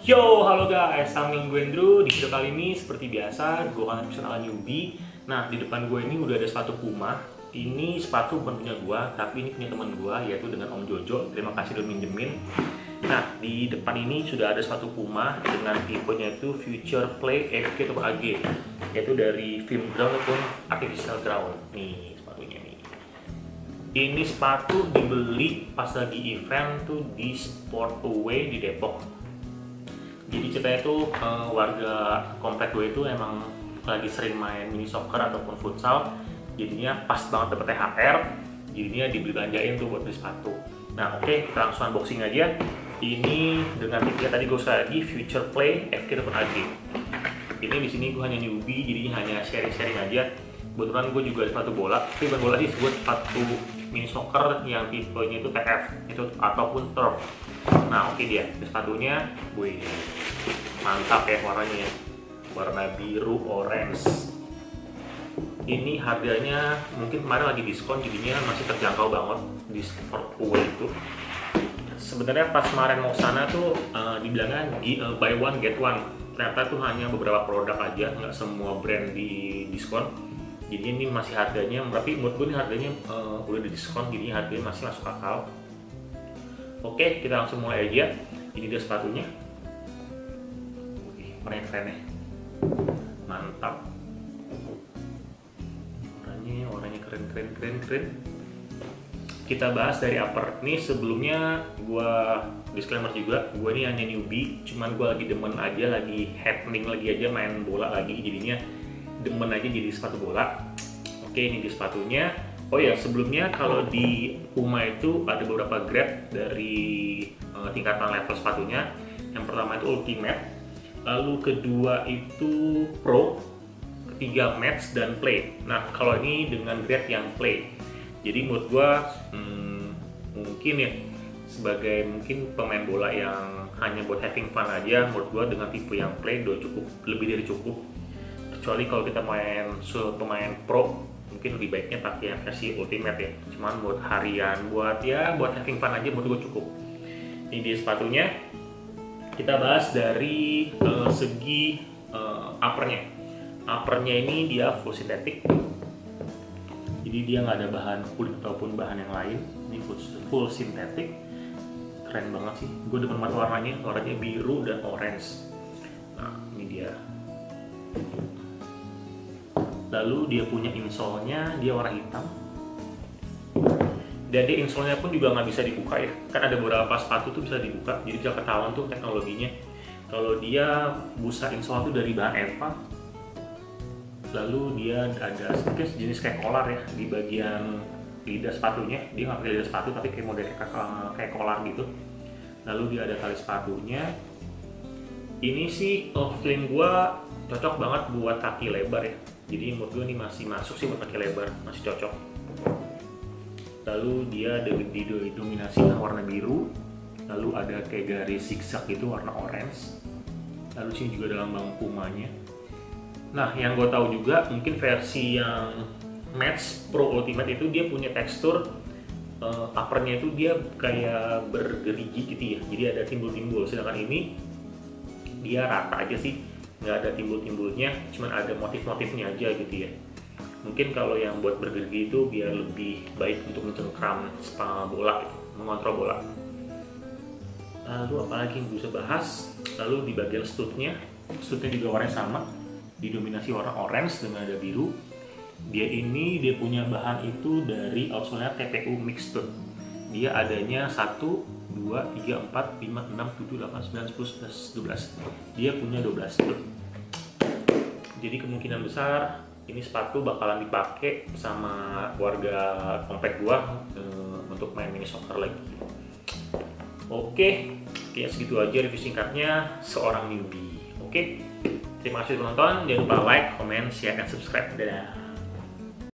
Yo, halo guys, samping gue Andrew. Di video kali ini seperti biasa, gue akan episode ala newbie. Nah, di depan gue ini udah ada sepatu Puma. Ini sepatu bukan punya gue, tapi ini punya teman gue, yaitu dengan Om Jojo. Terima kasih udah minjemin. Nah, di depan ini sudah ada sepatu Puma dengan tipenya itu Future Play FK atau AG, yaitu dari film ground ataupun artificial ground. Nih sepatunya nih. Ini sepatu dibeli pas lagi event tuh di Sport Away di Depok. Jadi ceritanya tuh warga komplek gue itu emang lagi sering main mini soccer ataupun futsal, jadinya pas banget dapet THR, jadinya dibeli-belanjain tuh buat beli sepatu. Nah oke, kita langsung unboxing aja. Ini dengan tiga tadi gue usah lagi Future Play FK ataupun AG. Ini di sini gue hanya newbie, jadinya hanya sharing-sharing aja. Kebetulan gue juga ada sepatu bola, tapi bukan bola sih, buat sepatu mini soccer yang tipenya itu TF itu ataupun turf. Nah oke dia, sepatunya, wih, mantap ya warnanya ya, warna biru orange. Ini harganya mungkin kemarin lagi diskon, jadinya masih terjangkau banget di Sport Away itu. Sebenarnya pas kemarin mau sana tuh dibilangnya buy one get one, ternyata tuh hanya beberapa produk aja, nggak semua brand di diskon. Jadi ini masih harganya, tapi menurut gue ini harganya udah di diskon, jadi harganya masih masuk akal. Oke, kita langsung mulai aja. Ini dia sepatunya. Wih, keren ya. Mantap. Warnanya keren. Kita bahas dari upper. Nih sebelumnya gua disclaimer juga, gue ini hanya newbie, cuman gue lagi demen aja, lagi happening lagi aja main bola lagi, jadinya demen aja jadi sepatu bola. Oke, ini di sepatunya. Oh ya, sebelumnya kalau di Puma itu ada beberapa grade dari tingkatan level sepatunya. Yang pertama itu Ultimate, lalu kedua itu Pro, ketiga Match dan Play. Nah, kalau ini dengan grade yang Play. Jadi menurut gua mungkin ya, sebagai mungkin pemain bola yang hanya buat having fun aja, menurut gua dengan tipe yang Play udah cukup, lebih dari cukup. Kecuali kalau kita main pemain pro, mungkin lebih baiknya pakai yang versi Ultimate ya. Cuman buat harian, buat having fun aja, menurut gue cukup. Ini dia sepatunya. Kita bahas dari segi uppernya. Uppernya ini dia full sintetik, jadi dia nggak ada bahan kulit ataupun bahan yang lain. Ini full sintetik, keren banget sih. Gue demen banget warnanya biru dan orange. Nah ini dia. Lalu dia punya insole-nya, dia warna hitam. Dan dia insole-nya pun juga nggak bisa dibuka ya. Kan ada beberapa sepatu tuh bisa dibuka, jadi bisa ketahuan tuh teknologinya. Kalau dia busa insole itu dari bahan EVA. Lalu dia ada sedikit jenis kayak kolar ya di bagian lidah sepatunya. Dia nggak pakai lidah sepatu tapi kayak model kayak kolar gitu. Lalu dia ada tali sepatunya. Ini sih feeling gua cocok banget buat kaki lebar ya. Jadi menurut gue ini masih masuk sih buat kaki lebar, masih cocok. Lalu dia ada didominasi warna biru. Lalu ada kayak garis zigzag itu warna orange. Lalu sini juga ada lambang Pumanya. Nah yang gue tahu juga mungkin versi yang Match Pro Ultimate itu dia punya tekstur uppernya itu dia kayak bergerigi gitu ya. Jadi ada timbul-timbul. Sedangkan ini dia rata aja sih, nggak ada timbul-timbulnya, cuman ada motif-motifnya aja gitu ya. Mungkin kalau yang buat bergerigi itu biar lebih baik untuk mencengkram bola gitu, mengontrol bola. Lalu apalagi yang bisa bahas? Lalu di bagian studnya juga warnanya sama, didominasi warna orange dengan ada biru. Dia punya bahan itu dari outsole-nya TPU Mixed Stud. Dia adanya 1, 2, 3, 4, 5, 6, 7, 8, 9, 10, 11, 12. Dia punya 12 stud. Jadi kemungkinan besar ini sepatu bakalan dipakai sama warga komplek gua untuk main mini soccer lagi. Oke, ya segitu aja review singkatnya seorang newbie. Oke, terima kasih telah menonton. Jangan lupa like, comment, share, dan subscribe. Dadah.